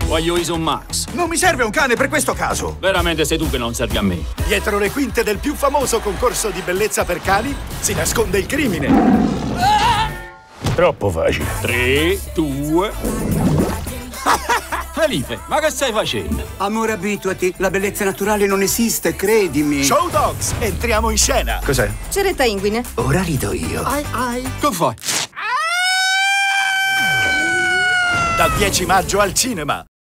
Voglio Ison Max. Non mi serve un cane per questo caso. Veramente sei tu che non servi a me. Dietro le quinte del più famoso concorso di bellezza per cani si nasconde il crimine. Troppo facile. 3, 2... Felipe, ma che stai facendo? Amore, abituati. La bellezza naturale non esiste, credimi. Show Dogs, entriamo in scena. Cos'è? Ceretta inguine. Ora rido io. Che fai? Dal 10 maggio al cinema.